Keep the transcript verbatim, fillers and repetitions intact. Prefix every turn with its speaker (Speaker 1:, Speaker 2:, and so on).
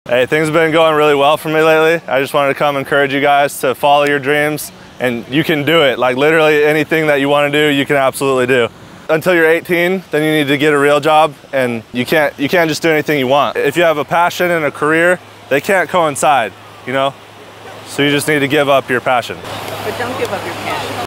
Speaker 1: Hey, things have been going really well for me lately. I just wanted to come encourage you guys to follow your dreams, and you can do it. Like literally anything that you want to do, you can absolutely do. Until you're eighteen, then you need to get a real job, and you can't, you can't just do anything you want. If you have a passion and a career, they can't coincide, you know? So you just need to give up your passion.
Speaker 2: But don't give up your passion.